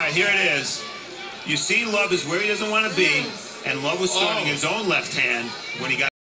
right, here it is. You see, Love is where he doesn't want to be, and Love was throwing his own left hand when he got